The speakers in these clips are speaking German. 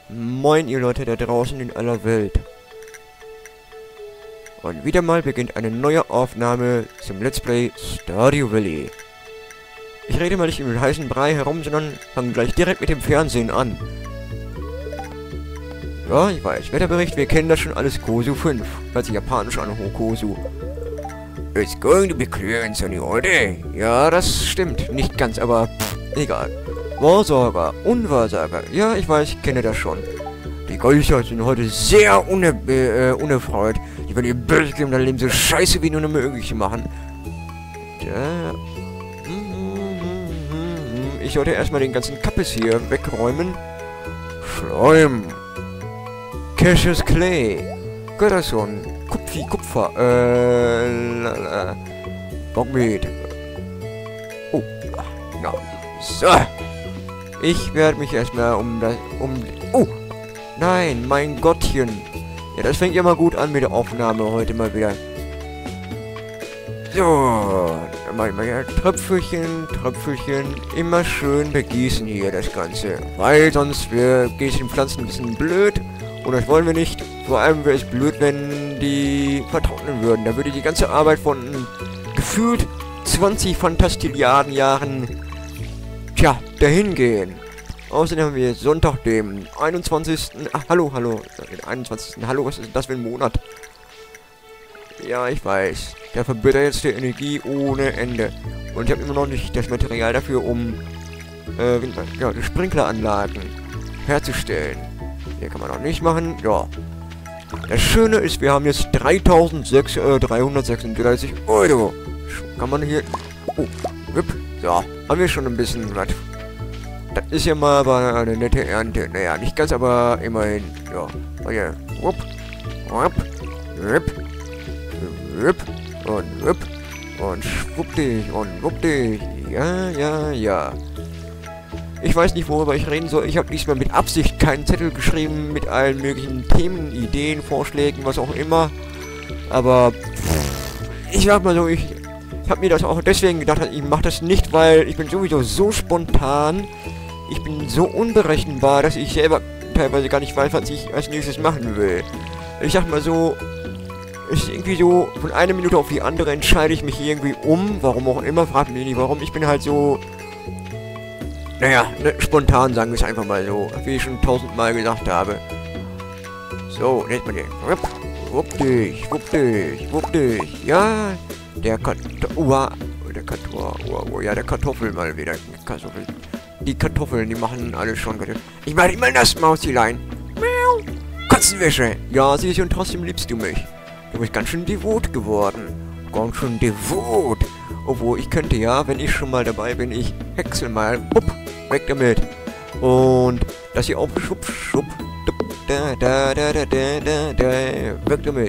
Moin ihr Leute da draußen in aller Welt. Und wieder mal beginnt eine neue Aufnahme zum Let's Play Stardew Valley. Ich rede mal nicht über den heißen Brei herum, sondern fange gleich direkt mit dem Fernsehen an. Ja, ich weiß, Wetterbericht, wir kennen das schon alles, Kosu 5. Hört sich japanisch an, Hokosu. It's going to be clear and sunny all day. Ja, das stimmt, nicht ganz, aber egal. Wahrsager, Unwahrsager. Ja, ich weiß, ich kenne das schon. Die Geister sind heute sehr unerfreut. Die werden ihr Böses geben, dein Leben so scheiße wie nur möglich machen. Ja. Ich sollte erstmal den ganzen Kappes hier wegräumen. Schleim. Cassius Clay. Götterson. Kupfer. Bockmeat. Oh. Na. So. Ich werde mich erstmal Oh! Nein, mein Gottchen. Ja, das fängt ja mal gut an mit der Aufnahme heute mal wieder. So. Dann mache ich mal hier Tröpfelchen. Immer schön begießen hier das Ganze. Weil sonst geht den Pflanzen ein bisschen blöd. Und das wollen wir nicht. Vor allem wäre es blöd, wenn die vertrocknen würden. Da würde die ganze Arbeit von gefühlt 20 Fantastilliarden Jahren dahin gehen. Außerdem haben wir Sonntag, dem 21. Hallo. Den 21. Hallo, was ist das für ein Monat? Ja, ich weiß. Der verbittert jetzt die Energie ohne Ende. Und ich habe immer noch nicht das Material dafür, um die Sprinkleranlagen herzustellen. Hier kann man noch nicht machen. Ja. Das Schöne ist, wir haben jetzt 336 Euro. Kann man hier... Oh, hüpp. So, haben wir schon ein bisschen was. Das ist ja mal eine nette Ernte. Naja, nicht ganz, aber immerhin. Ja, hier. Wupp. Wupp. Wupp. Wupp. Und wupp. Und schwupp dich. Und wupp dich. Ja. Ich weiß nicht, worüber ich reden soll. Ich habe diesmal mit Absicht keinen Zettel geschrieben mit allen möglichen Themen, Ideen, Vorschlägen, was auch immer. Aber ich sag mal so, ich habe mir das auch deswegen gedacht, ich mache das nicht, weil ich bin sowieso so spontan, ich bin so unberechenbar, dass ich selber teilweise gar nicht weiß, was ich als nächstes machen will. Ich sag mal so, es ist irgendwie so, von einer Minute auf die andere entscheide ich mich irgendwie um, warum auch immer, fragt mich nicht warum, ich bin halt so, spontan, sagen wir es einfach mal so, wie ich schon 1000-mal gesagt habe. So, jetzt mal den. Wupp dich. Ja, der Kartoffel mal wieder. Die Kartoffeln, die machen alles schon. Ich mache immer das Mausilein. Miau. Katzenwäsche. Ja, siehst du, und trotzdem liebst du mich. Du bist ganz schön devot geworden. Ganz schön devot. Obwohl, ich könnte ja, wenn ich schon mal dabei bin, ich häcksel mal. Wupp, weg damit. Und das hier auch schupp. Weg damit.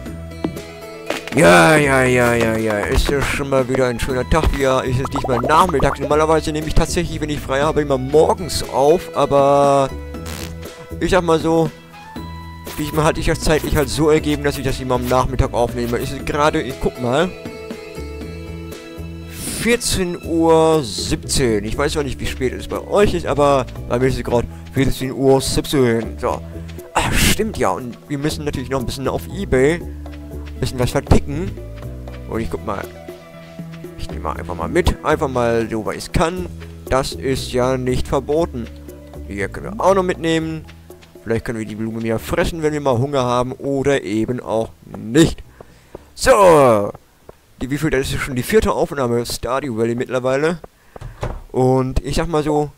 Ja. Ist ja schon mal wieder ein schöner Tag. Ja, ist es diesmal nachmittags. Normalerweise nehme ich tatsächlich, wenn ich frei habe, immer morgens auf. Aber ich sag mal so, diesmal hatte ich das zeitlich halt so ergeben, dass ich das immer am Nachmittag aufnehme. Ist es gerade, ich guck mal, 14:17 Uhr. Ich weiß zwar nicht, wie spät es bei euch ist, aber bei mir ist es gerade 14:17 Uhr. So. Ach, stimmt ja. Und wir müssen natürlich noch ein bisschen auf eBay ein bisschen was verticken. Und ich guck mal. Ich nehme einfach mal mit. Einfach mal so, weil ich es kann. Das ist ja nicht verboten. Hier können wir auch noch mitnehmen. Vielleicht können wir die Blume mehr fressen, wenn wir mal Hunger haben. Oder eben auch nicht. So. Wie viel? Das ist schon die 4. Aufnahme Stardew Valley mittlerweile. Und ich sag mal so.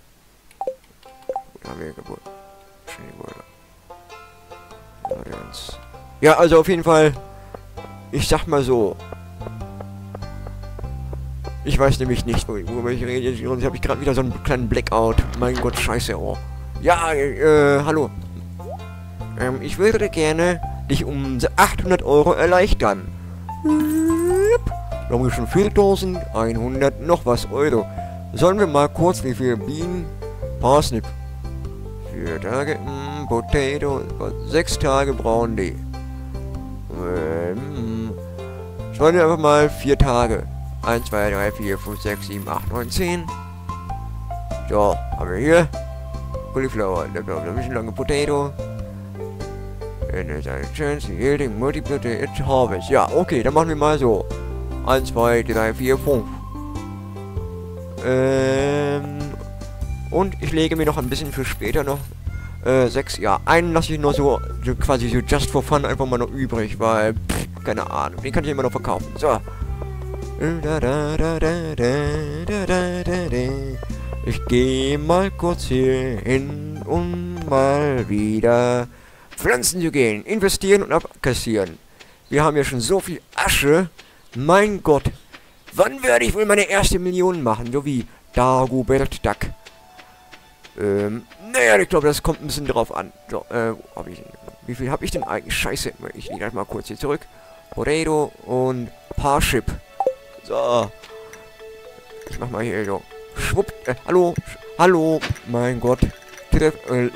Ja, also auf jeden Fall. Ich sag mal so. Ich weiß nämlich nicht, worüber ich rede. Jetzt habe ich gerade wieder so einen kleinen Blackout. Mein Gott, scheiße. Oh. Ja, hallo. Ich würde gerne dich um 800 Euro erleichtern. Da haben wir schon 4.100 noch was Euro. Sollen wir mal kurz, wie viel Bienen? Parsnip. 4 Tage, Potato, 6 Tage brauchen die. Sollen wir einfach mal 4 Tage. 1, 2, 3, 4, 5, 6, 7, 8, 9, 10. So, haben wir hier. Cauliflower, ein bisschen lange Potato. And there's a chance yielding multiple harvest. Ja, okay, dann machen wir mal so. 1, 2, 3, 4, 5. Und ich lege mir noch ein bisschen für später noch 6. Ja, einen lasse ich nur so quasi so just for fun einfach mal noch übrig, weil, keine Ahnung, den kann ich immer noch verkaufen. So. Ich gehe mal kurz hier hin, um mal wieder Pflanzen zu gehen, investieren und abkassieren. Wir haben ja schon so viel Asche. Mein Gott. Wann werde ich wohl meine erste Million machen? So wie Dagobert Duck. Naja, ich glaube, das kommt ein bisschen drauf an. So, wie viel habe ich denn eigentlich? Scheiße, ich lege das mal kurz hier zurück. Potato und Parship. So. Ich mach mal hier so. Schwupp. Hallo. Hallo. Mein Gott. Was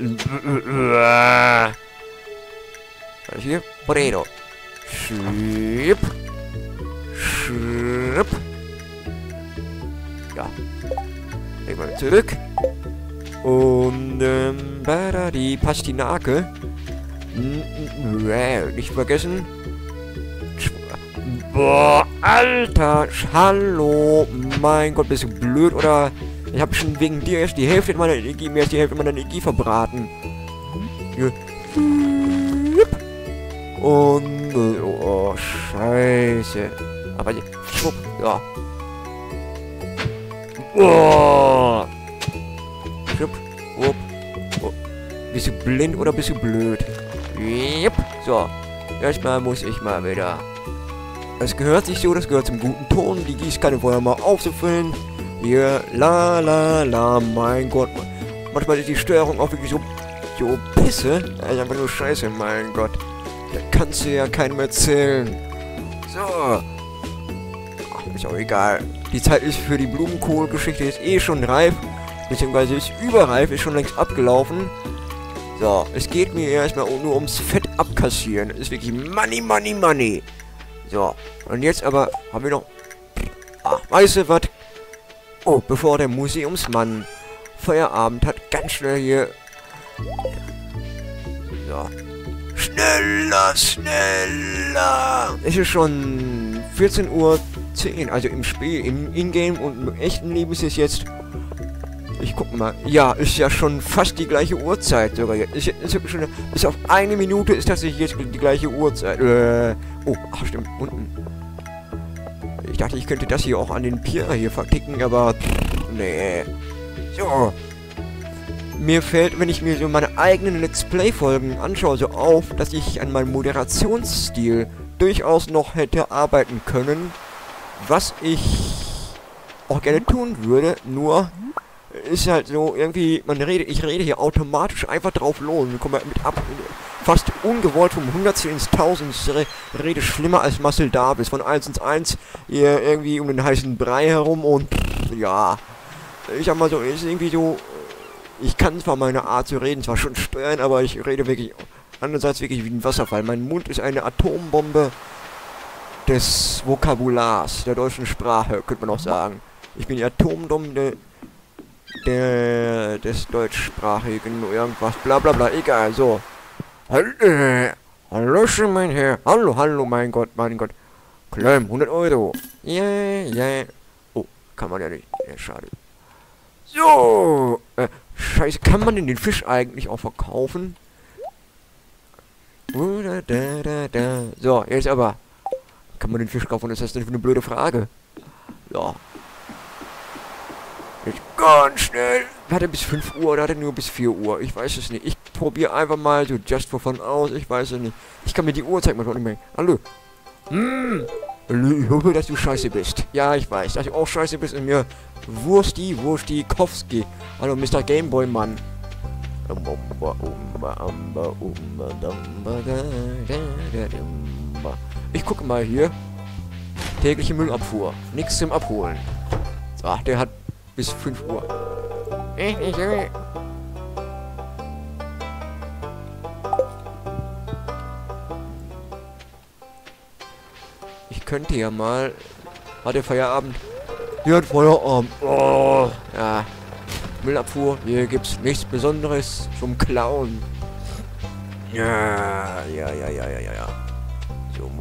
ist hier? Potato. Schwupp. Schwupp. Ja. Leg mal zurück. Und, die Pastinake. Nicht vergessen. Boah, Alter. Hallo. Mein Gott, bist du blöd, oder? Ich habe schon wegen dir erst die Hälfte meiner Energie, mehr als die Hälfte meiner Energie verbraten. Und, oh, scheiße. Aber, schwupp, ja. Oh. Schwupp, wupp, wupp. Bist du blind oder bist du blöd? Yep. So, erstmal muss ich mal wieder. Das gehört sich so, das gehört zum guten Ton, die Gießkanne vorher mal aufzufüllen. Hier, la la la, mein Gott. Manchmal ist die Steuerung auch wirklich so Pisse. Das ist einfach nur scheiße, mein Gott. Da kannst du ja keinem erzählen. So. Ach, ist auch egal. Die Zeit ist für die Blumenkohl-Geschichte ist eh schon reif. Beziehungsweise ist überreif, ist schon längst abgelaufen. So, es geht mir erstmal nur ums Fett abkassieren. Das ist wirklich Money, Money, Money. So, und jetzt aber haben wir noch... Ach, weißt du was? Oh, bevor der Museumsmann Feierabend hat, ganz schnell hier... So. Schneller, schneller! Es ist schon 14:10 Uhr, also im Spiel, im Ingame und im echten Leben ist es jetzt... Ich guck mal. Ja, ist ja schon fast die gleiche Uhrzeit sogar jetzt. Ist schon, bis auf eine Minute ist tatsächlich jetzt die gleiche Uhrzeit. Oh, ach stimmt, unten. Ich dachte, ich könnte das hier auch an den Pier hier verticken, aber... Nee. So. Mir fällt, wenn ich mir so meine eigenen Let's Play-Folgen anschaue, so auf, dass ich an meinem Moderationsstil durchaus noch hätte arbeiten können. Was ich auch gerne tun würde, nur... Ist halt so, irgendwie, ich rede hier automatisch einfach drauf los. Wir kommen mit ab, fast ungewollt vom Hundertstel ins Tausendste. Rede schlimmer als Marcel Davis. Von 1 ins 1, hier irgendwie um den heißen Brei herum und, ja. Ich sag mal so, ist irgendwie so, ich kann zwar meine Art zu reden zwar schon steuern, aber ich rede wirklich, andererseits wirklich wie ein Wasserfall. Mein Mund ist eine Atombombe des Vokabulars, der deutschen Sprache, könnte man auch sagen. Ich bin die Atombombe des deutschsprachigen irgendwas, bla bla bla, egal, so. Hallo, schön, mein Herr. Hallo, hallo, mein Gott, mein Gott. Klemm, 100 Euro. Yeah. Oh, kann man ja nicht. Ja, schade. So. Scheiße, kann man denn den Fisch eigentlich auch verkaufen? So, jetzt aber. Kann man den Fisch kaufen? Das ist eine blöde Frage. Ja. Jetzt ganz schnell. Hat er bis 5 Uhr oder hat er nur bis 4 Uhr? Ich weiß es nicht. Ich probiere einfach mal so just for fun aus. Ich weiß es nicht. Ich kann mir die Uhrzeit mal nicht mehr. Hallo. Ich hoffe, dass du scheiße bist. Ja, ich weiß, dass du auch scheiße bist und mir Wurstikowski. Hallo, Mr. Gameboy Mann. Ich gucke mal hier. Tägliche Müllabfuhr. Nichts zum Abholen. So, der hat bis 5 Uhr. Ich könnte ja mal... Hat der Feierabend? Der hat Feierabend. Oh, ja. Müllabfuhr. Hier gibt's nichts Besonderes zum Klauen. Ja. So,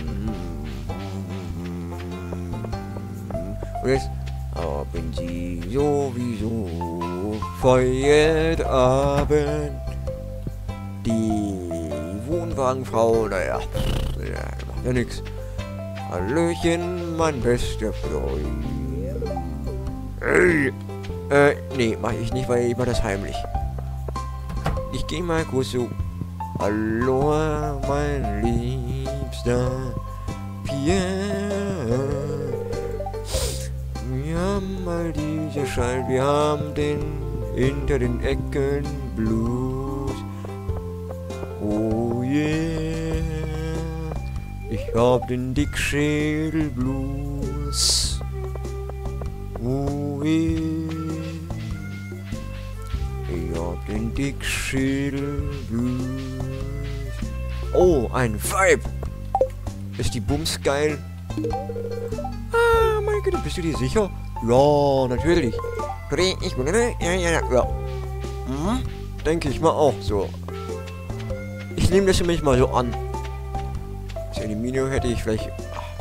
und jetzt haben Sie sowieso Feierabend. Die Wohnwagenfrau, naja, macht ja nix. Hallöchen, mein bester Freund. Hey. Nee, mach ich nicht, weil ich mach das heimlich. Ich geh mal kurz so. Hallo, mein liebster Pierre. Wir haben mal diese Schall, wir haben den hinter den Ecken Blues. Oh yeah, ich hab den Dickschädel Blues. Oh yeah, ich hab den Dickschädel Blues. Oh, ein Vibe. Ist die Bums geil? Ah, mein Gott, bist du dir sicher? Ja, natürlich. Ich bin, ja. Hm? Denke ich mal auch so. Ich nehme das nämlich mal so an. Das Elimino hätte ich vielleicht...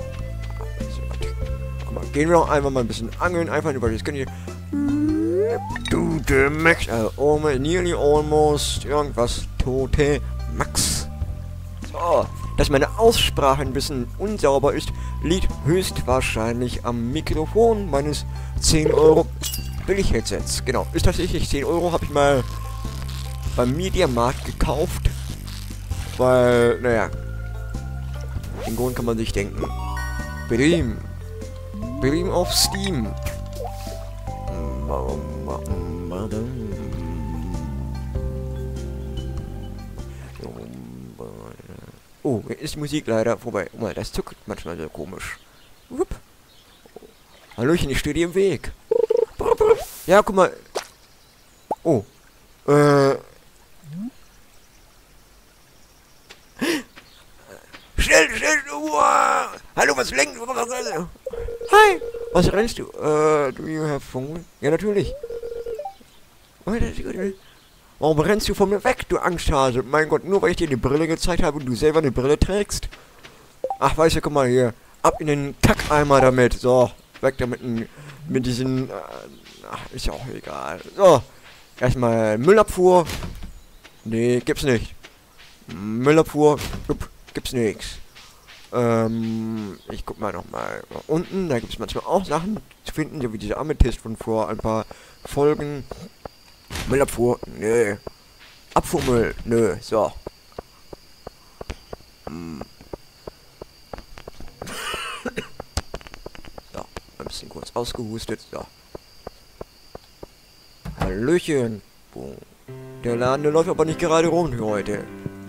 Guck mal, gehen wir doch einfach mal ein bisschen angeln. Einfach über das Kanal. Du, der Max. Nearly almost. Irgendwas. Tote Max. So. Dass meine Aussprache ein bisschen unsauber ist, liegt höchstwahrscheinlich am Mikrofon meines 10 Euro Billig-Headsets. Genau, ist tatsächlich 10 Euro, habe ich mal beim Mediamarkt gekauft. Weil, naja, den Grund kann man sich denken. Beam auf Steam. Oh, ist die Musik leider vorbei. Oh, das zuckt manchmal so komisch. Wupp. Hallöchen, ich stehe dir im Weg. Ja, guck mal. Oh. Schnell. Hallo, was lenkt? Hi. Was rennst du? Do you have phone? Ja, natürlich. Warum rennst du von mir weg, du Angsthase? Mein Gott, nur weil ich dir die Brille gezeigt habe und du selber eine Brille trägst? Ach, weißt du, guck mal hier. Ab in den Kackeimer damit. So, weg damit mit diesen... ach, ist ja auch egal. So, erstmal Müllabfuhr. Nee, gibt's nicht. Müllabfuhr, gibt's nichts. Ich guck mal nochmal unten. Da gibt's manchmal auch Sachen zu finden, so wie diese Amethyst von vor ein paar Folgen. Müllabfuhr, nö. Abfuhrmüll, nö, so. So, ein bisschen kurz ausgehustet, so. Hallöchen. Boom. Der Laden, der läuft aber nicht gerade rund heute.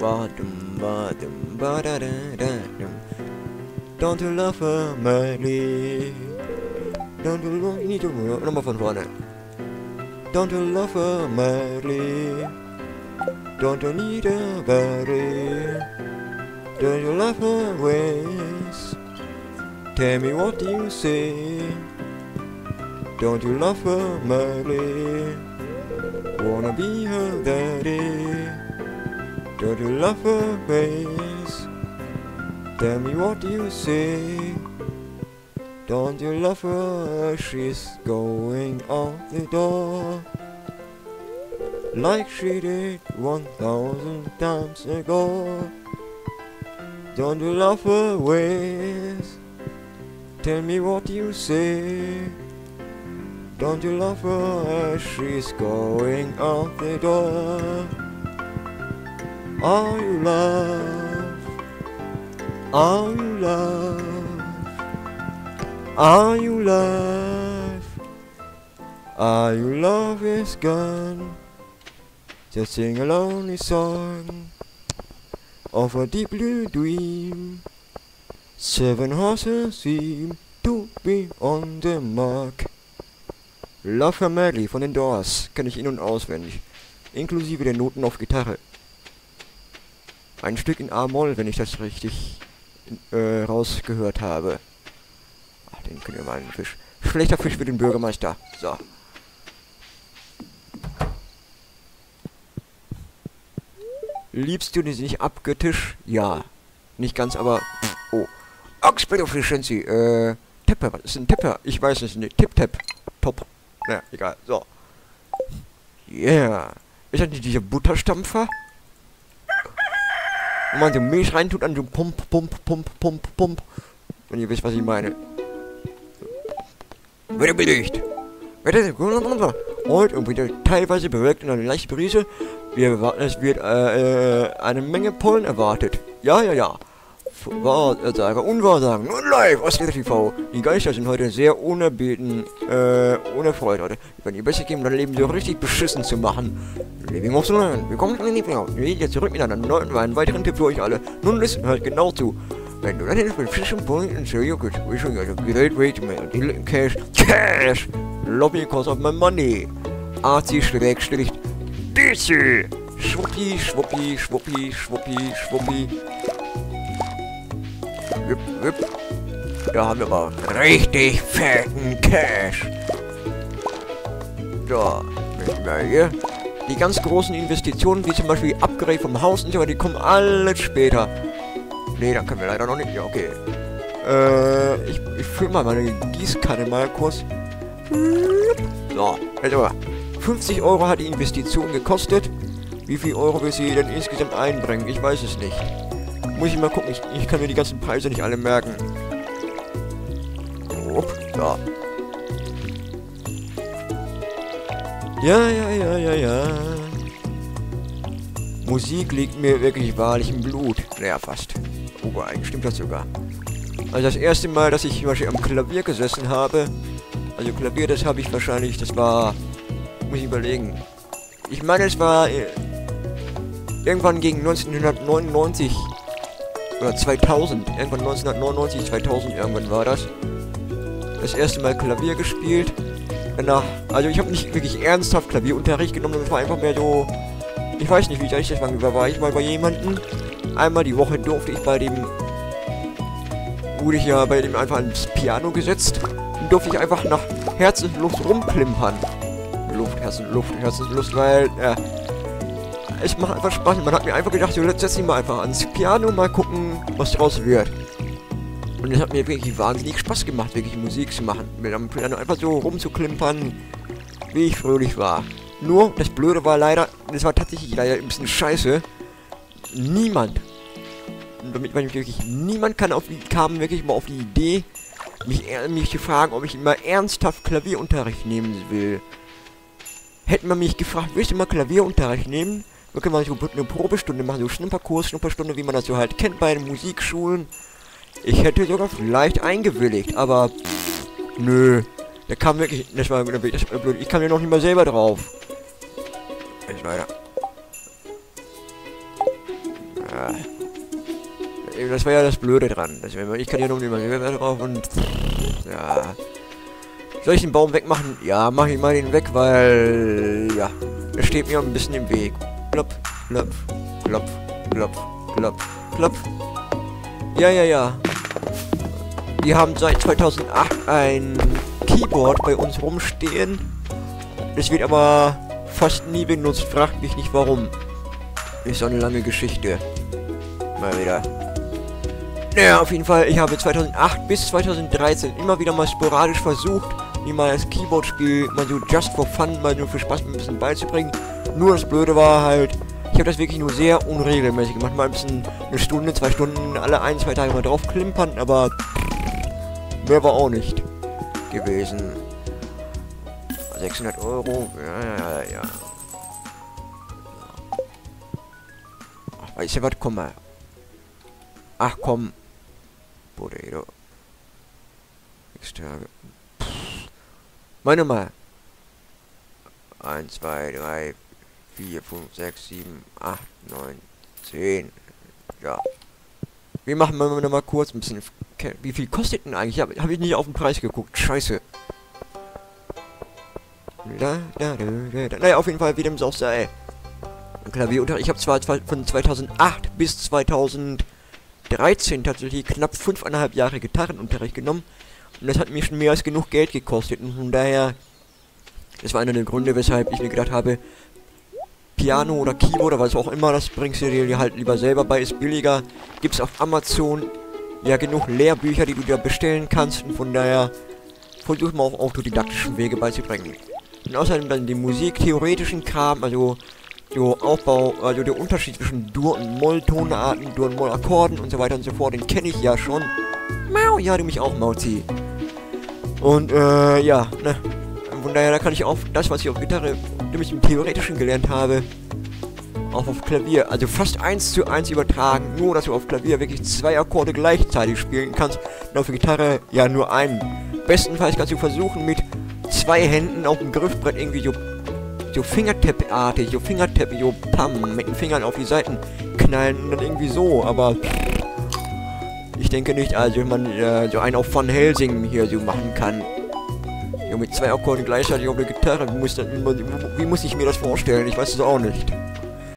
Don't you love her, Miley? Don't you love me? Nochmal von vorne. Don't you love her, Mary? Don't you need a berry? Don't you love her ways? Tell me what you say. Don't you love her, Mary? Wanna be her daddy? Don't you love her ways? Tell me what you say. Don't you love her? She's going out the door like she did 1,000 times ago. Don't you love her ways? Tell me what you say. Don't you love her? She's going out the door. Are you love? Are you love? Are you love? Are you love is gone? Just sing a lonely song of a deep blue dream. 7 horses seem to be on the mark. Love Her Madly von den Doors kenne ich in- und auswendig, inklusive der Noten auf Gitarre. Ein Stück in A-Moll, wenn ich das richtig rausgehört habe. Ach, den können wir mal einen Fisch. Schlechter Fisch für den Bürgermeister. So. Liebst du sie nicht abgöttisch? Ja. Nicht ganz, aber... Oh. Oxbit Efficiency. Tepper. Was ist ein Tepper? Ich weiß es nicht. Tip-Tap. Top. Naja, egal. So. Yeah. Ist das nicht dieser Butterstampfer? Wo man so Milch reintut, an so Pump. Wenn ihr wisst, was ich meine. Wieder belegt. Heute und wieder teilweise bewölkt und eine leichte Brise. Wir erwarten, es wird eine Menge Pollen erwartet. Ja. Wahrsager, Unwahrsagen, nur live aus der TV. Die Geister sind heute sehr unerbeten, ohne Freude heute. Wenn ihr besser geben, dann Leben so richtig beschissen zu machen. Living of the Land. Willkommen in die Living. Wir gehen jetzt zurück mit einem weiteren Tipp für euch alle. Nun listen, hört genau zu. Wenn du dann hilfst mit Fishing Point and show you good wishing you a great way to make a deal in cash. Lobby because of my money. AC/DC. Schwuppi. Wip. Da haben wir aber richtig fetten Cash. So, möchten wir hier. Die ganz großen Investitionen, wie zum Beispiel Upgrade vom Haus und so, die kommen alles später. Ne, da können wir leider noch nicht. Ja, okay. Ich fülle mal meine Gießkanne mal kurz. So, jetzt aber. 50 Euro hat die Investition gekostet. Wie viel Euro will sie denn insgesamt einbringen? Ich weiß es nicht. Muss ich mal gucken. Ich kann mir die ganzen Preise nicht alle merken. So. Ja. Musik liegt mir wirklich wahrlich im Blut. Naja, fast. Oh, eigentlich stimmt das sogar. Also das erste Mal, dass ich zum Beispiel am Klavier gesessen habe. Also Klavier, das habe ich wahrscheinlich, das war... Muss ich überlegen. Ich meine, es war... irgendwann gegen 1999... Oder 2000. Irgendwann 1999, 2000 irgendwann war das. Das erste Mal Klavier gespielt. Danach... Also ich habe nicht wirklich ernsthaft Klavierunterricht genommen. Das war einfach mehr so... Ich weiß nicht, wie ich das war ich mal bei jemandem. Einmal die Woche durfte ich bei dem... Wurde ich ja bei dem einfach ans Piano gesetzt. Und durfte ich einfach nach Herzenslust rumklimpern. Herzenslust, weil... es macht einfach Spaß. Man hat mir einfach gedacht, so, setz dich mal einfach ans Piano, mal gucken, was draus wird. Und es hat mir wirklich wahnsinnig Spaß gemacht, wirklich Musik zu machen. Mit am Piano einfach so rumzuklimpern, wie ich fröhlich war. Nur, das Blöde war leider, das war tatsächlich leider ein bisschen scheiße. Niemand, damit meine ich wirklich, niemand kam wirklich mal auf die Idee, mich zu fragen, ob ich immer ernsthaft Klavierunterricht nehmen will. Hätten wir mich gefragt, willst du mal Klavierunterricht nehmen? Wir können mal so eine Probestunde machen, so Schnupperstunde, wie man das so halt kennt bei den Musikschulen. Ich hätte sogar vielleicht eingewilligt, aber nö. Der kam wirklich, das war blöd. Ich kam ja noch nicht mal selber drauf. Jetzt weiter. Das war ja das Blöde dran. Ich kann ja noch nicht mal selber drauf und... Ja... Soll ich den Baum wegmachen? Ja, mach ich mal den weg, weil... Ja, er steht mir ein bisschen im Weg. Plopp. Ja. Die haben seit 2008 ein Keyboard bei uns rumstehen. Das wird aber fast nie benutzt. Fragt mich nicht warum. Ist so eine lange Geschichte. Mal wieder. Naja, auf jeden Fall, ich habe 2008 bis 2013 immer wieder mal sporadisch versucht, mir mal das Keyboard-Spiel mal so just for fun, mal nur für Spaß ein bisschen beizubringen. Nur das Blöde war halt, ich habe das wirklich nur sehr unregelmäßig gemacht. Mal ein bisschen eine Stunde, 2 Stunden, alle 1, 2 Tage mal drauf klimpern, aber mehr war auch nicht gewesen. 600 Euro, ja. Ach, weißt du was, komm mal. Ach komm. Bodedo. X-Tage. Meine mal. 1, 2, 3, 4, 5, 6, 7, 8, 9, 10. Ja. Wir machen mal kurz ein bisschen... Wie viel kostet denn eigentlich? Hab ich nicht auf den Preis geguckt. Scheiße. Naja, auf jeden Fall, wie dem es auch sei. Klavierunterricht. Ich habe zwar von 2008 bis 2013 tatsächlich knapp 5,5 Jahre Gitarrenunterricht genommen. Und das hat mir schon mehr als genug Geld gekostet. Und von daher, das war einer der Gründe, weshalb ich mir gedacht habe, Piano oder Keyboard oder was auch immer, das bringst du dir halt lieber selber bei, ist billiger. Gibt's auf Amazon ja genug Lehrbücher, die du dir bestellen kannst und von daher versuch mal auch autodidaktischen Wege beizubringen. Und außerdem dann die musiktheoretischen Kram, also der Aufbau, also der Unterschied zwischen Dur- und Molltonarten, Dur- und Mollakkorden und so weiter und so fort, den kenne ich ja schon. Mau, ja, du mich auch, Mauzi. Und, ja, ne. Von daher, da kann ich auch das, was ich auf Gitarre, nämlich im Theoretischen gelernt habe, auch auf Klavier, also fast 1:1 übertragen, nur dass du auf Klavier wirklich 2 Akkorde gleichzeitig spielen kannst und auf der Gitarre ja nur einen. Bestenfalls kannst du versuchen, mit 2 Händen auf dem Griffbrett irgendwie so Fingertap-artig, so Fingertap, so pam, mit den Fingern auf die Seiten knallen und dann irgendwie so, aber ich denke nicht, also wenn man so einen auf Van Helsing hier so machen kann. Ja, mit 2 Akkorden gleichzeitig auf der Gitarre, wie muss ich mir das vorstellen? Ich weiß es auch nicht.